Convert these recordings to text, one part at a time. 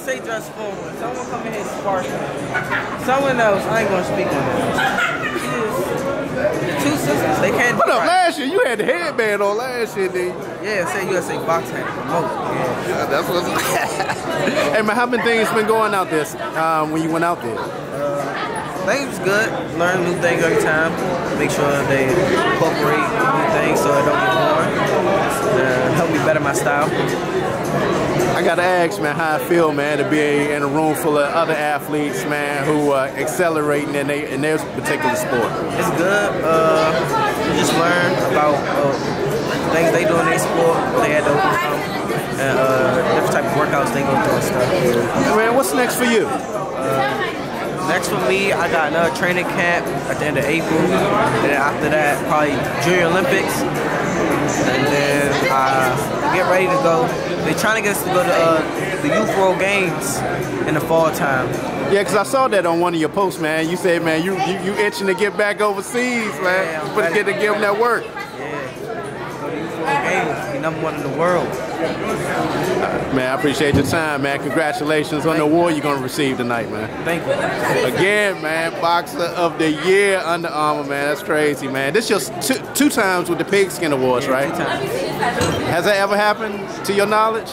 say dress forward. Someone come in here sparking. Someone else, I ain't gonna speak on that. The two sisters, they can't. What up, last year? You had the headband on last year, didn't you? Yeah, say USA Box had to promote. Yeah, that's what's. Hey man, how many things been going out there when you went out there? Things good. Learn new things every time. Make sure they incorporate new things so it don't get boring. Help me better my style. I gotta ask, man, how I feel, man, to be in a room full of other athletes, man, who are accelerating in their particular sport. It's good. You just learn about things they do in their sport, what they had to overcome, and different type of workouts they go through and stuff. Man, what's next for you? Next for me, I got another training camp at the end of April, and then after that, probably Junior Olympics, and then get ready to go. They're trying to get us to go to the Youth World Games in the fall time. Yeah, because I saw that on one of your posts, man. You said, man, you itching to get back overseas, man. Yeah, but get to give them that work. Yeah, go to Youth World Games, be #1 in the world. Man, I appreciate your time, man. Congratulations on the award you're going to receive tonight, man. Thank you. Again, man, Boxer of the Year, Under Armour, man. That's crazy, man. This is your two times with the Pigskin Awards, right? 2 times. Has that ever happened to your knowledge?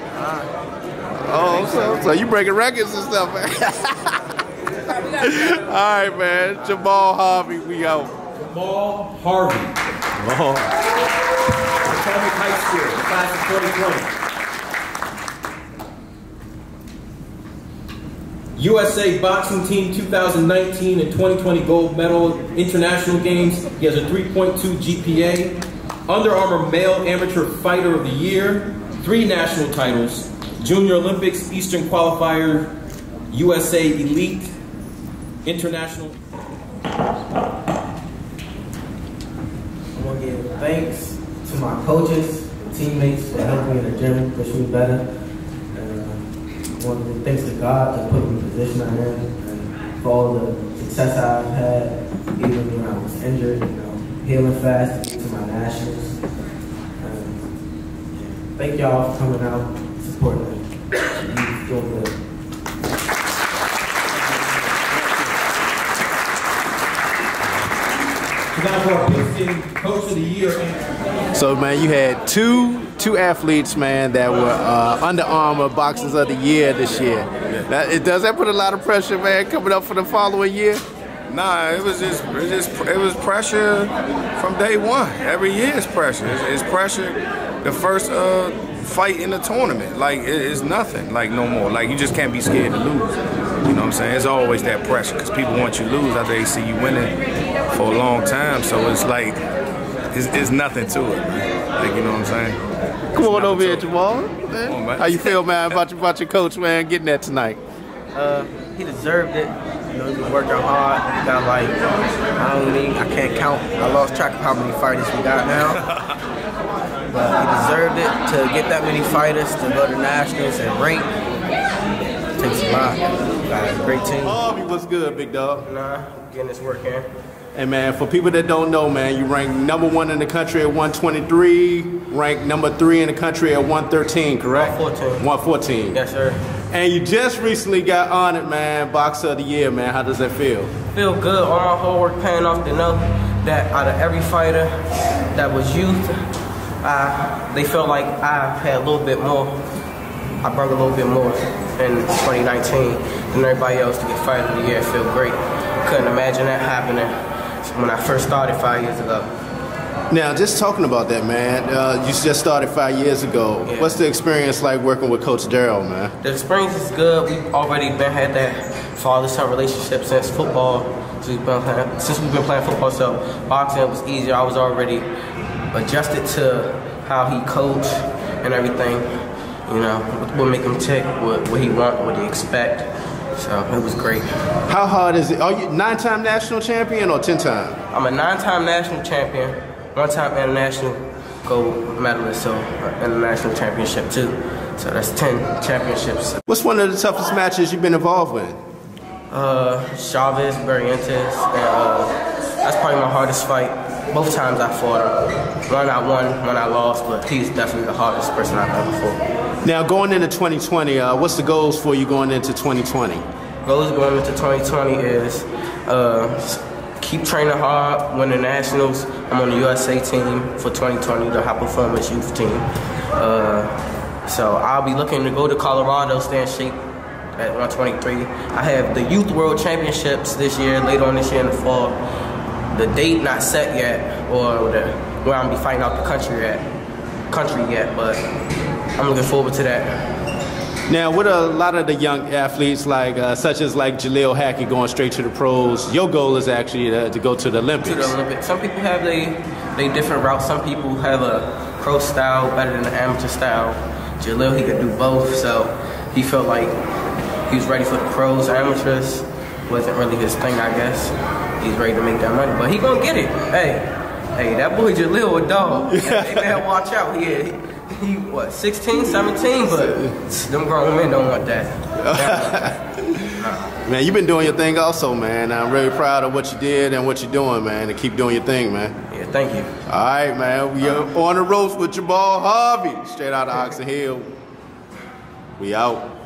Oh, so you breaking records and stuff, man. All right, man. Jamal Harvey, we out. Jamal Harvey. Potomac High School, class of 2020. USA Boxing Team 2019 and 2020 gold medal international games. He has a 3.2 GPA. Under Armour Male Amateur Fighter of the Year. 3 national titles. Junior Olympics, Eastern Qualifier, USA Elite, International. I want to give thanks to my coaches, teammates for helping me in the gym, push me better. I want to give thanks to God to put me in the position I'm in, and for all the success I've had, even when I was injured, healing fast to my nationals. Thank y'all for coming out, supporting me. You doing good. Now for our Pigskin Coach of the Year. So, man, you had two athletes, man, that were Under Armour Boxers of the Year this year. Now, does that put a lot of pressure, man, coming up for the following year? Nah, it was pressure from day one. Every year is pressure. It's pressure. The first fight in the tournament, like it's nothing, like no more. Like you just can't be scared to lose. You know what I'm saying? It's always that pressure because people want you to lose after they see you winning for a long time. So it's like it's nothing to it, man. Like you know what I'm saying? Come on over here, Jamal. Come on, man. How you feel, man, about your coach, man, getting that tonight? He deserved it. You know, he's been working hard. He got like, I can't count. I lost track of how many fighters we got now. But he deserved it to get that many fighters, to go to nationals and rank. It takes a lot. Got a great team. Harvey, what's good, big dog? Nah, getting this work in. Hey man, for people that don't know, man, you ranked #1 in the country at 123, ranked #3 in the country at 113, correct? 114. 114. Yes, sir. And you just recently got honored, man, Boxer of the Year, man. How does that feel? Feel good. All my hard work paying off to know that out of every fighter that was youth, they felt like I had a little bit more. I brought a little bit more in 2019 than everybody else to get Fighter of the Year. It feel great. Couldn't imagine that happening when I first started 5 years ago. Now, just talking about that, man, you just started 5 years ago. Yeah. What's the experience like working with Coach Darrell, man? The experience is good. We've already had that father-son relationship since football. Since we've been playing football, so boxing was easier. I was already adjusted to how he coached and everything. You know, what make him tick, what he want, what he expect. So it was great. How hard is it? Are you 9-time national champion or 10-time? I'm a 9-time national champion, 1-time international gold medalist, so international championship too. So that's 10 championships. What's one of the toughest matches you've been involved with? Chavez, Barrientos, and that's probably my hardest fight. Both times I fought him. One I won, one I lost, but he's definitely the hardest person I've ever fought. Now, going into 2020, what's the goals for you going into 2020? Goals going into 2020 is keep training hard, win the nationals. I'm on the USA team for 2020, the High Performance Youth Team. So I'll be looking to go to Colorado, stay in shape at 123. I have the Youth World Championships this year, later on this year in the fall. The date not set yet, or where I'm gonna be fighting out the country yet, but I'm looking forward to that. Now, with a lot of the young athletes, such as Jaleel Hackett going straight to the pros, your goal is actually to go to the Olympics. To the Olympics. Some people have they different routes. Some people have a pro style better than the amateur style. Jaleel, he could do both, so he felt like he was ready for the pros. Amateurs wasn't really his thing, I guess. He's ready to make that money, but he gonna get it. Hey, that boy Jaleel a dog. They better watch out. He what, 16, 17, but them grown men don't want that. Man, you've been doing your thing also, man. I'm really proud of what you did and what you're doing, man, and keep doing your thing, man. Yeah, thank you. All right, man. We are on the ropes with Jamal Harvey, straight out of Oxon Hill. We out.